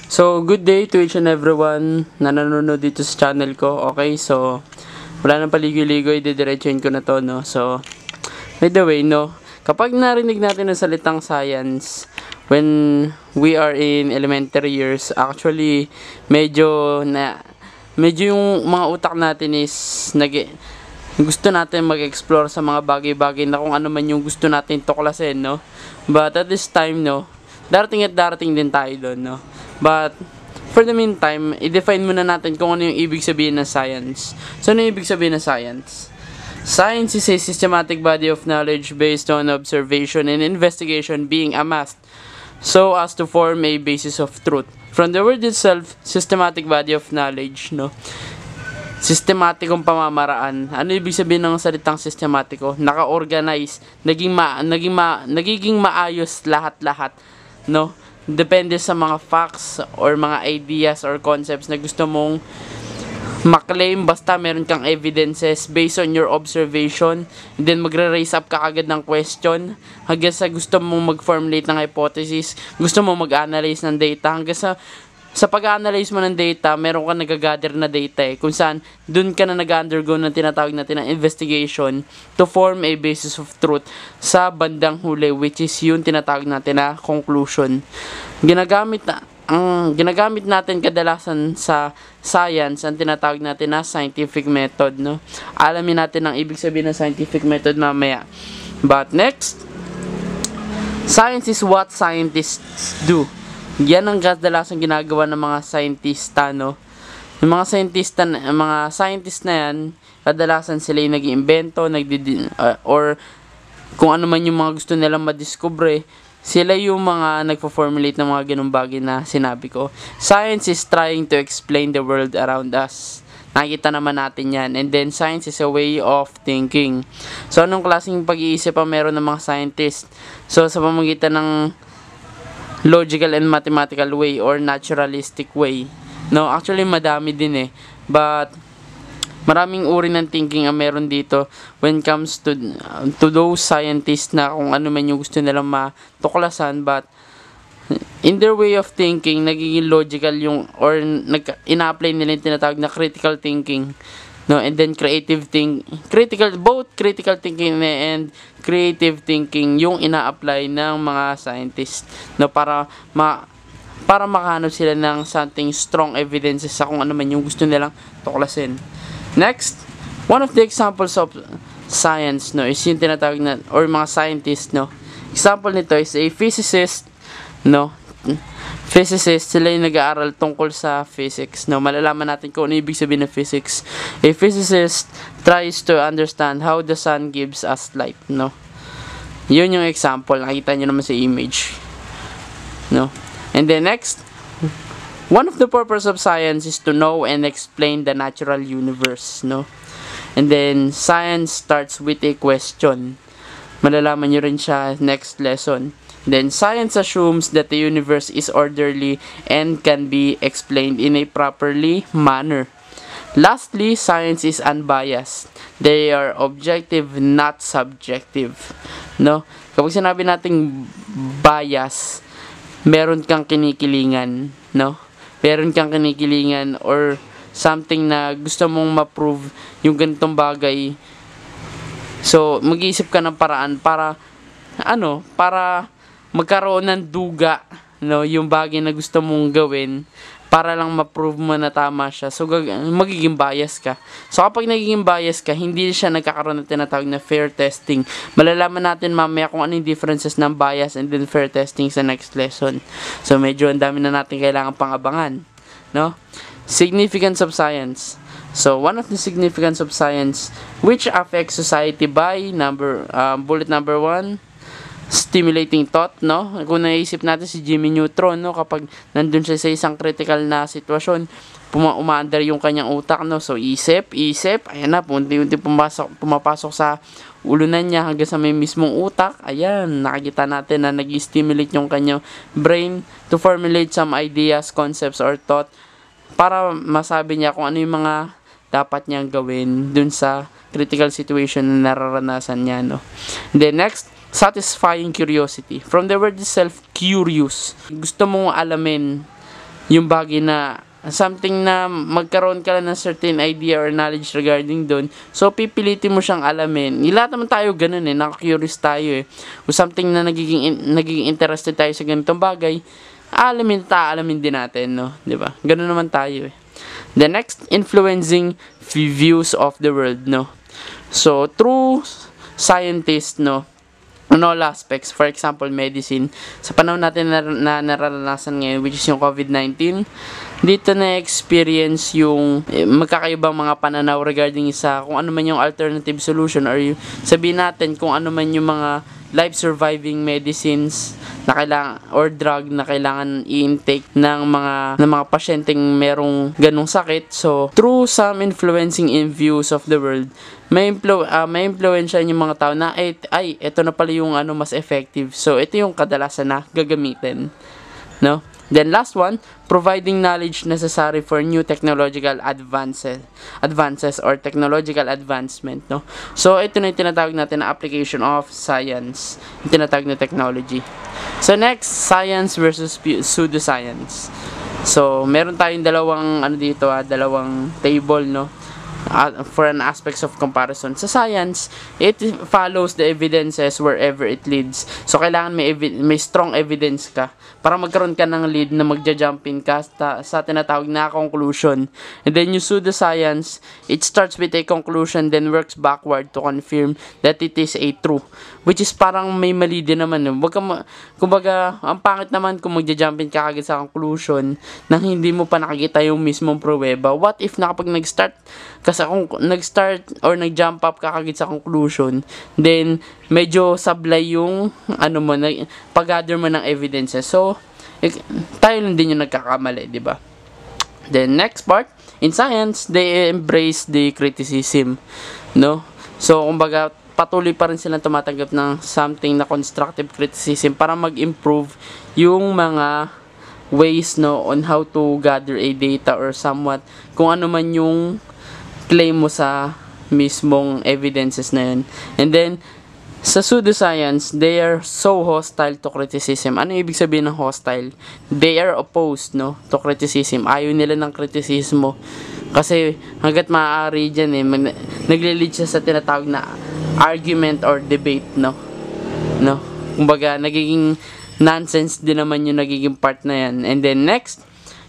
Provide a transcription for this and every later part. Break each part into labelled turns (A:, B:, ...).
A: So, good day to each and everyone na nanonood dito sa channel ko. Okay, so, wala nang paligoy-ligoy, didiretsuhin ko na to, no? So, by the way, no, kapag narinig natin ang salitang science, when we are in elementary years, actually, medyo yung mga utak natin is, gusto natin mag-explore sa mga bagay-bagay na kung ano man yung gusto natin tuklasin, no? But at this time, no, darating din tayo doon, no? But, for the meantime, i-define muna natin kung ano yung ibig sabihin ng science. So, ano yung ibig sabihin ng science? Science is a systematic body of knowledge based on observation and investigation being amassed so as to form a basis of truth. From the word itself, systematic body of knowledge, no? Sistematikong pamamaraan. Ano ibig sabihin ng salitang sistematiko? Naka-organize, nagiging maayos lahat-lahat, no? Depende sa mga facts or mga ideas or concepts na gusto mong maklaim, basta meron kang evidences based on your observation, and then magre-raise up ka agad ng question hanggang sa gusto mong mag-formulate ng hypothesis, gusto mong mag-analyze ng data, hanggang sa pag-analyze mo ng data, meron ka nag-gather na data kung saan dun ka na nag-undergo ng tinatawag natin na investigation to form a basis of truth sa bandang huli, which is yung tinatawag natin na conclusion. Ginagamit natin kadalasan sa science ang tinatawag natin na scientific method, no? Alamin natin ang ibig sabihin ng scientific method mamaya. But next, science is what scientists do. Yan ang kadalasan ginagawa ng mga scientista, no? Yung mga scientist na yan, kadalasan sila yung nag-iimbento, or kung ano man yung mga gusto nilang madiskubre, sila yung mga nagpo-formulate ng mga ganung bagay na sinabi ko. Science is trying to explain the world around us. Nakikita naman natin yan. And then, science is a way of thinking. So, anong klaseng pag-iisip ang meron ng mga scientist? So, sa pamamagitan ng logical and mathematical way or naturalistic way. No, actually madami din But maraming uri ng thinking ang meron dito when it comes to those scientists na kung ano man yung gusto nilang matuklasan, but in their way of thinking, nagiging logical yung or ina-apply nila yung tinatawag na critical thinking. No, and then critical thinking and creative thinking yung ina-apply ng mga scientists, no, para makahanap sila ng something strong evidences sa kung ano man yung gusto nilang tuklasin. Next, one of the examples of science, no, is yung tinatawag na or mga scientists, no. Example nito is a physicist, no. Physicists, sila yung nag-aaral tungkol sa physics, no? Malalaman natin kung ano ibig sabihin ng physics. A physicist tries to understand how the sun gives us light, no? Yun yung example, nakita nyo naman sa image, no? And then next, one of the purpose of science is to know and explain the natural universe, no? And then science starts with a question. Malalaman nyo rin siya next lesson. Then, science assumes that the universe is orderly and can be explained in a properly manner. Lastly, science is unbiased. They are objective, not subjective. No? Kapag sinabi nating bias, meron kang kinikilingan, no? Meron kang kinikilingan or something na gusto mong ma-prove yung ganitong bagay. So, mag-iisip ka ng paraan para magkaroon ng duga, no, yung bagay na gusto mong gawin para lang ma-prove mo na tama siya. So, magiging bias ka. So, kapag nagiging bias ka, hindi siya nagkakaroon ng tinatawag na fair testing. Malalaman natin mamaya kung ano yung differences ng bias and then fair testing sa next lesson. So, medyo ang dami na natin kailangan pang-abangan, no? Significance of science. So, one of the significance of science which affects society by bullet number 1, stimulating thought, no? Kung naisip natin si Jimmy Neutron, no, kapag nandun siya sa isang critical na sitwasyon, umaandar yung kanyang utak, no? So, isip, ayan na, unti-unti pumapasok sa ulo na niya hanggang sa may mismong utak. Ayan, nakikita natin na nag-stimulate yung kanyang brain to formulate some ideas, concepts, or thought para masabi niya kung ano yung mga dapat niyang gawin dun sa critical situation na nararanasan niya, no? Then next, satisfying curiosity. From the word itself, curious. Gusto mong alamin yung bagay na something na magkaroon ka lang ng certain idea or knowledge regarding doon. So, pipilitin mo siyang alamin. Lahat naman tayo ganun naka-curious tayo Kung something na nagiging interested tayo sa ganitong bagay, alamin din natin, no? 'Di ba? Ganun naman tayo The next, influencing views of the world, no? So, true scientists, no? On all aspects, for example, medicine. Sa panahon natin na nararanasan ngayon, which is yung COVID-19, dito na-experience yung magkakaibang mga pananaw regarding sa kung ano man yung alternative solution or sabihin natin kung ano man yung mga life-surviving medicines na kailangan or drug na kailangan i-intake ng mga pasyenteng merong ganong sakit. So, through some influencing in views of the world, may influensya yung mga tao na ito na pala yung mas effective. So, ito yung kadalasan na gagamitin, no? Then last one, providing knowledge necessary for new technological advances or technological advancement, no? So ito na yung tinatawag natin na application of science, yung tinatawag na technology. So next, science versus pseudoscience. So meron tayong dalawang dalawang table, no? For an aspects of comparison. Sa science, it follows the evidences wherever it leads. So, kailangan may strong evidence ka para magkaroon ka ng lead na magja-jumpin ka sa tinatawag na conclusion. And then, yung pseudoscience, it starts with a conclusion then works backward to confirm that it is a true. Which is parang may mali din naman. Kumbaga, ang pangit naman kung magja-jumpin ka agad sa conclusion nang hindi mo pa nakikita yung mismong pruweba. What if na kapag kasi kung nag-start or nag-jump up ka kagad sa conclusion, then medyo sablay yung pag-gather mo ng evidences. So, tayo lang din yung nagkakamali, di ba? Then next part, in science, they embrace the criticism, no? So, kumbaga, patuloy pa rin silang tumatanggap ng something na constructive criticism para mag-improve yung mga ways, no, on how to gather a data or somewhat kung ano man yung claim mo sa mismong evidences na yun. And then, sa pseudoscience, they are so hostile to criticism. Ano ibig sabihin ng hostile? They are opposed, no, to criticism. Ayaw nila ng kritisismo. Kasi, hanggat maaari dyan, nagle-lead siya sa tinatawag na argument or debate, no? Kumbaga, nagiging nonsense din naman yung nagiging part na yan. And then, next,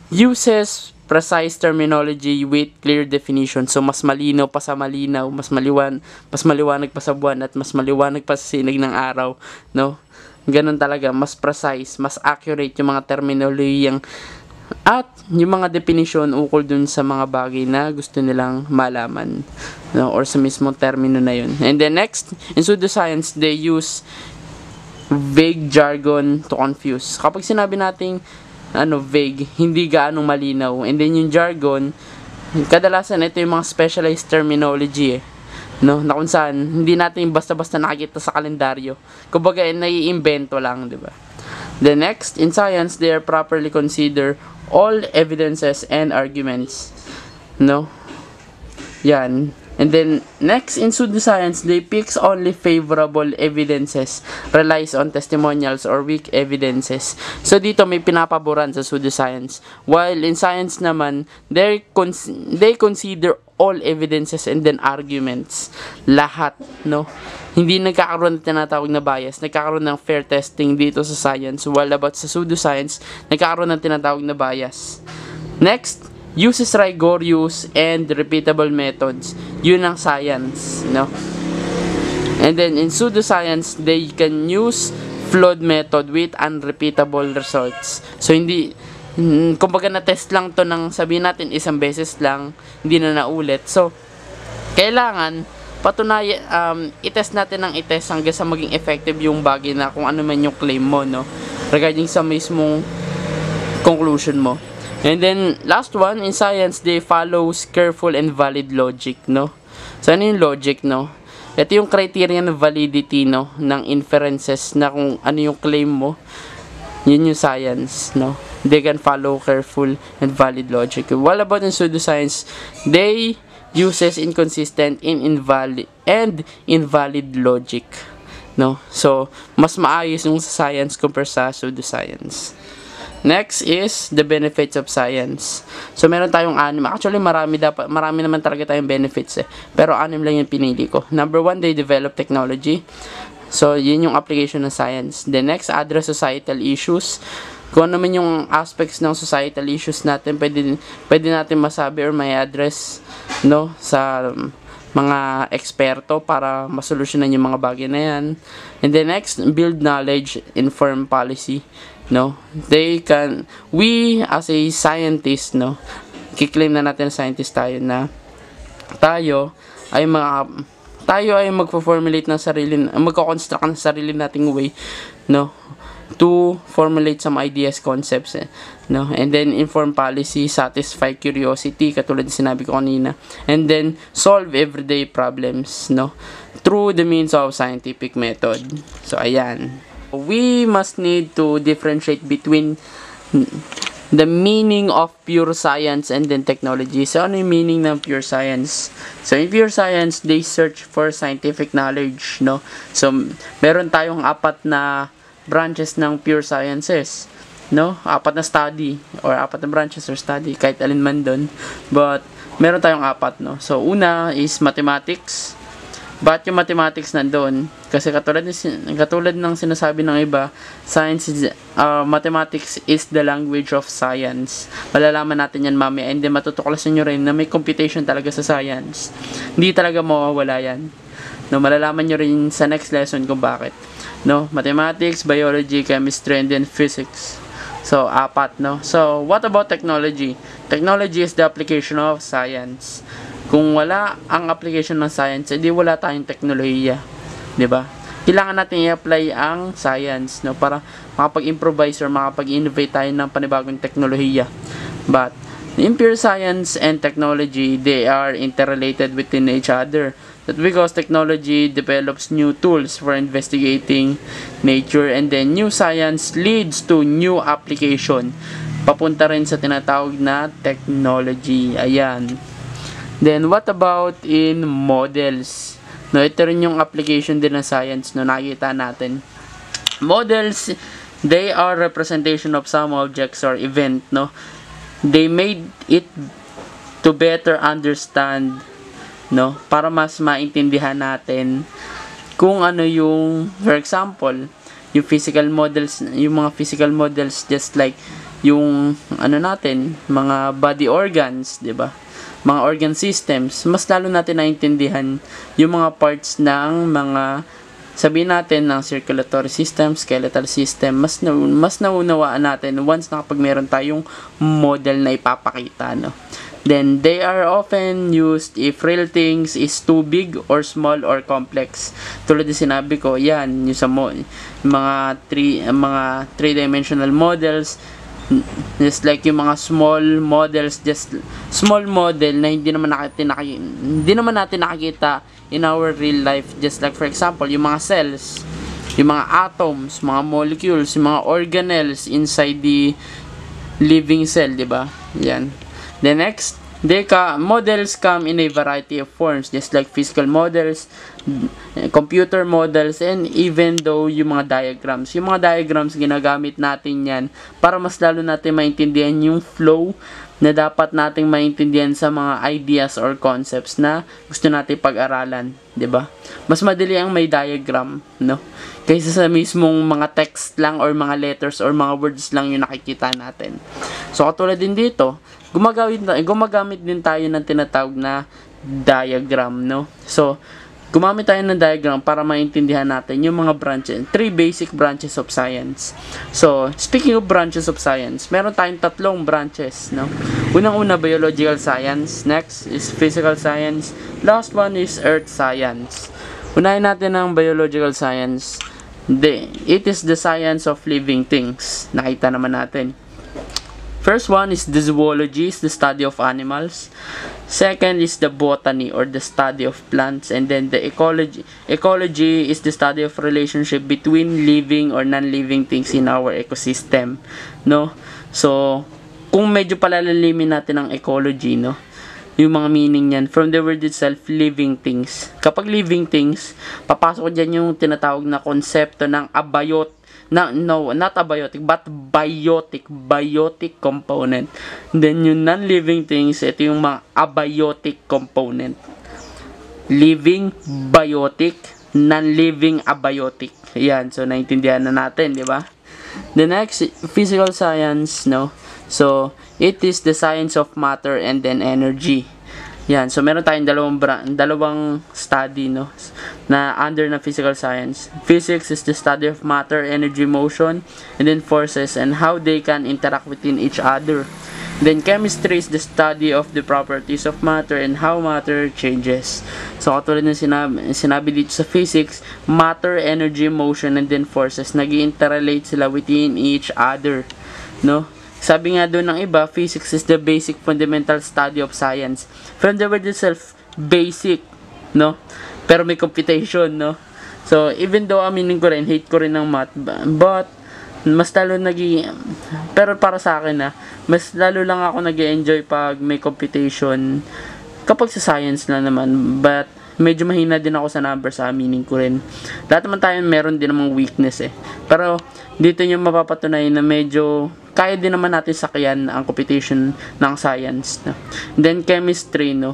A: uses precise terminology with clear definition. So, mas malinaw pa sa malinaw, mas maliwanag pa sa buwan, at mas maliwanag pa sa sinig ng araw, no? Ganun talaga, mas precise, mas accurate yung mga terminology at yung mga definition ukol dun sa mga bagay na gusto nilang malaman, no? Or sa mismong termino na yun. And then next, in pseudoscience, they use vague jargon to confuse. Kapag sinabi nating vague, hindi gaanong malinaw. And then yung jargon, kadalasan ito yung mga specialized terminology no? Na kung saan hindi natin basta-basta nakikita sa kalendaryo. Kumbaga naiimbento lang, di ba? The next, in science, they are properly consider all evidences and arguments, no? Yan. And then, next, in pseudoscience, they picks only favorable evidences, relies on testimonials or weak evidences. So, dito may pinapaboran sa pseudoscience. While in science naman, they consider all evidences and then arguments. Lahat, no? Hindi nagkakaroon ng tinatawag na bias. Nagkakaroon ng fair testing dito sa science. While about sa pseudoscience, nagkakaroon ng tinatawag na bias. Next, uses rigorous and repeatable methods. Yun ang science, no? And then, in pseudoscience, they can use flawed method with unrepeatable results. So, hindi, kumbaga na-test lang to ng sabihin natin isang beses lang, hindi na naulit. So, kailangan patunayan, i-test natin ng i-test hanggang sa maging effective yung bagay na kung ano man yung claim mo, no? Regarding sa mismong conclusion mo. And then, last one, in science, they follows careful and valid logic, no? So, ano yung logic, no? Ito yung criteria ng validity, no? Ng inferences na kung ano yung claim mo. Yun yung science, no? They can follow careful and valid logic. What about in pseudoscience? They uses inconsistent and invalid logic, no? So, mas maayos yung sa science compare sa pseudoscience. Next is the benefits of science. So, meron tayong 6. Actually, marami naman talaga tayong benefits eh. Pero 6 lang yung pinili ko. Number 1, they develop technology. So, yun yung application ng science. The next, address societal issues. Kung ano naman yung aspects ng societal issues natin, pwede natin masabi or may address, no, sa mga eksperto para masolusyonan yung mga bagay na yan. And the next, build knowledge, inform policy. No, we as a scientist, no, kiklaim na natin scientist tayo na tayo ay magpo-formulate ng magko-construct ng sarili nating way, no, to formulate some ideas, concepts, no, and then inform policy, satisfy curiosity, katulad ng sinabi ko kanina, and then solve everyday problems, no, through the means of scientific method. So, ayan. We must need to differentiate between the meaning of pure science and then technology. So, ano yung meaning ng pure science? So, in pure science, they search for scientific knowledge, no? So, meron tayong 4 na branches ng pure sciences, no? 4 na study, or 4 na branches or study, kahit alin man doon. But, meron tayong 4, no? So, una is mathematics. Bakit yung mathematics nandun? Kasi katulad ng sinasabi ng iba, mathematics is the language of science. Malalaman natin yan mamaya, and then matutuklasan nyo rin na may computation talaga sa science. Hindi talaga mawawala yan. No, malalaman nyo rin sa next lesson kung bakit. No, mathematics, biology, chemistry, and then physics. So, 4, no? So, what about technology? Technology is the application of science. Kung wala ang application ng science, edi wala tayong teknolohiya, 'di ba? Kailangan natin i-apply ang science, no, para makapag-improvise or makapag-innovate tayo ng panibagong teknolohiya. But in pure science and technology, they are interrelated within each other. That's because technology develops new tools for investigating nature, and then new science leads to new application. Papunta rin sa tinatawag na technology. Ayan. Then, what about in models? No, ito rin yung application din ng science, no, nakikita natin. Models, they are representation of some objects or event, no. They made it to better understand, no, para mas maintindihan natin kung ano yung, for example, yung physical models, yung mga physical models, just like yung, ano natin, mga body organs, 'di ba? Mga organ systems, mas lalo natin naintindihan yung mga parts ng mga, sabihin natin, ng circulatory system, skeletal system, mas naunawaan natin once na kapag meron tayong model na ipapakita, no? Then, they are often used if real things is too big or small or complex. Tulad ng sinabi ko, yan, yung sa mga 3-dimensional models, just like yung mga small models, just small model na hindi naman natin nakikita in our real life, just like for example yung mga cells, yung mga atoms, mga molecules, yung mga organelles inside the living cell, di ba? Yan. The next, models come in a variety of forms, just like physical models, computer models, and even though yung mga diagrams. Yung mga diagrams, ginagamit natin yan para mas lalo natin maintindihan yung flow na dapat nating maintindihan sa mga ideas or concepts na gusto natin pag-aralan, 'di ba? Mas madali ang may diagram, no? Kaysa sa mismong mga text lang or mga letters or mga words lang yung nakikita natin. So katulad din dito, gumagamit din tayo ng tinatawag na diagram, no? So gumamit tayo ng diagram para maintindihan natin yung mga branches, 3 basic branches of science. So, speaking of branches of science, meron tayong 3 branches, no? Unang-una, biological science. Next is physical science. Last one is earth science. Unahin natin ang biological science. It is the science of living things. Nakita naman natin. First one is the zoology, is the study of animals. Second is the botany, or the study of plants. And then the ecology. Ecology is the study of relationship between living or non-living things in our ecosystem, no? So, kung medyo palalalimin natin ang ecology, no, yung mga meaning niyan, from the word itself, living things. Kapag living things, papasok dyan yung tinatawag na konsepto ng abayot no, not abiotic, but biotic component. Then yung non-living things, ito yung mga abiotic component. Living, biotic, non-living, abiotic. Yan, so naintindihan na natin, di ba? The next, physical science, no? So, it is the science of matter and then energy. Yan, so meron tayong dalawang study, no, na under na physical science. Physics is the study of matter, energy, motion, and then forces and how they can interact within each other. Then chemistry is the study of the properties of matter and how matter changes. So katulad ng sinabi dito sa physics, matter, energy, motion, and then forces, nag-interrelate sila within each other, no? Sabi nga doon ng iba, physics is the basic fundamental study of science. From the word itself, basic, no? Pero may computation, no? So, even though aminin ko rin, hate ko rin ng math, but, mas lalo pero para sa akin mas lalo lang ako nag-enjoy pag may computation, kapag sa science na naman, but, medyo mahina din ako sa numbers, aminin ko rin. Lahat naman tayo meron din namang weakness Pero, dito nyo mapapatunayan na medyo kaya din naman natin sakyan ang computation ng science. No? Then, chemistry, no?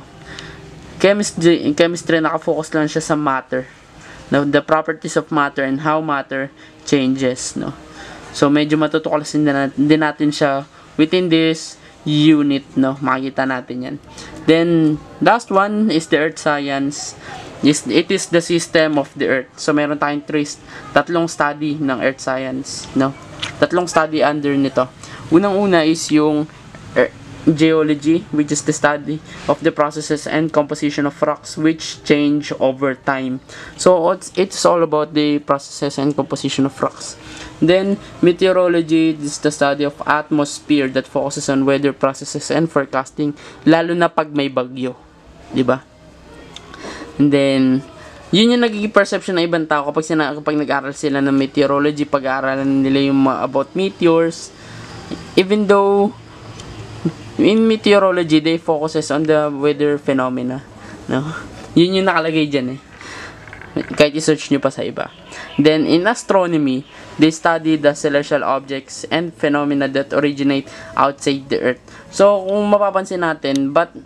A: Chemistry, nakafocus lang siya sa matter. No? The properties of matter and how matter changes, no? So, medyo matutuklasin din natin siya within this unit, no? Makikita natin yan. Then, last one is the earth science. It is the system of the earth. So, meron tayong tatlong study ng earth science, no? Tatlong study under nito. Unang-una is yung geology, which is the study of the processes and composition of rocks which change over time. So, it's all about the processes and composition of rocks. Then, meteorology is the study of atmosphere that focuses on weather processes and forecasting, lalo na pag may bagyo. Diba? And then, yun yung nagiging perception ng ibang tao kapag nag-aral sila ng meteorology, pag-aaralan nila yung about meteors. Even though, in meteorology, they focuses on the weather phenomena. No? Yun yung nakalagay dyan Kahit i-search nyo pa sa iba. Then, in astronomy, they study the celestial objects and phenomena that originate outside the Earth. So, kung mapapansin natin, but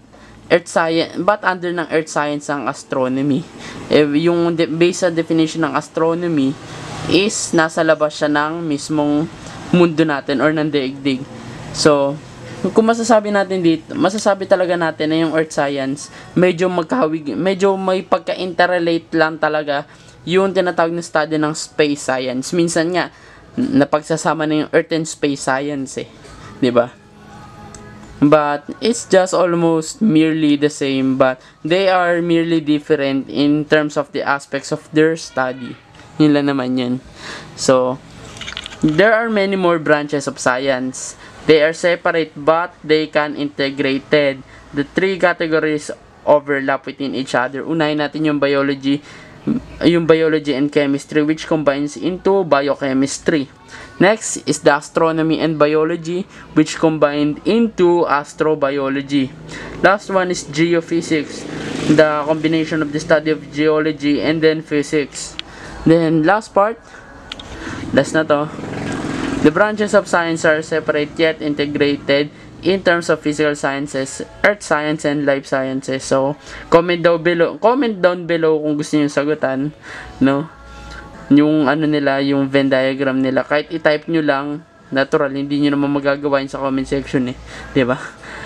A: under ng earth science ang astronomy. Yung based sa definition ng astronomy is nasa labas siya ng mismong mundo natin or ng daigdig. So, kung masasabi talaga natin na yung earth science, medyo may pagka-interrelate lang talaga yung tinatawag na study ng space science. Minsan nga, napagsasama na yung earth and space science 'di ba? But it's just almost merely the same, but they are merely different in terms of the aspects of their study. Yun lang naman yun. So, there are many more branches of science. They are separate but they can integrated. The three categories overlap within each other. Unahin natin yung biology and chemistry, which combines into biochemistry. Next is the astronomy and biology, which combined into astrobiology. Last one is geophysics, the combination of the study of geology and then physics. Then last part, last na to. The branches of science are separate yet integrated in terms of physical sciences, earth science, and life sciences. So, comment down below kung gusto niyo sagutan, no? Yung yung Venn diagram nila. Kahit i-type nyo lang, natural, hindi nyo naman magagawa yun sa comment section 'di ba?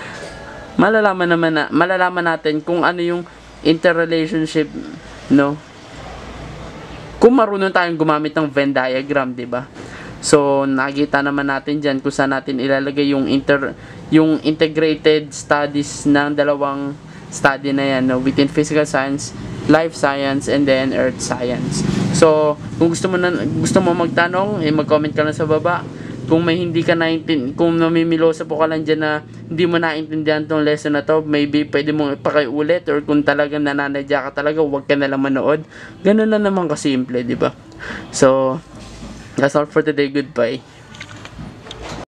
A: Malalaman natin kung ano yung interrelationship, no? Kung marunong tayong gumamit ng Venn diagram, 'di ba? So, nakikita naman natin diyan kung saan natin ilalagay yung integrated studies ng dalawang study na yan, no? Within physical science, life science, and then earth science. So, kung gusto mo magtanong, mag-comment ka lang sa baba. Kung may hindi ka kung namimilosa po ka lang dyan na hindi mo naintindihan tong lesson na to, maybe pwede mong ipakiulit, or kung talagang nananadya ka talaga, huwag ka na lang manood. Ganun lang naman kasimple, di ba? So, that's all for today. Goodbye.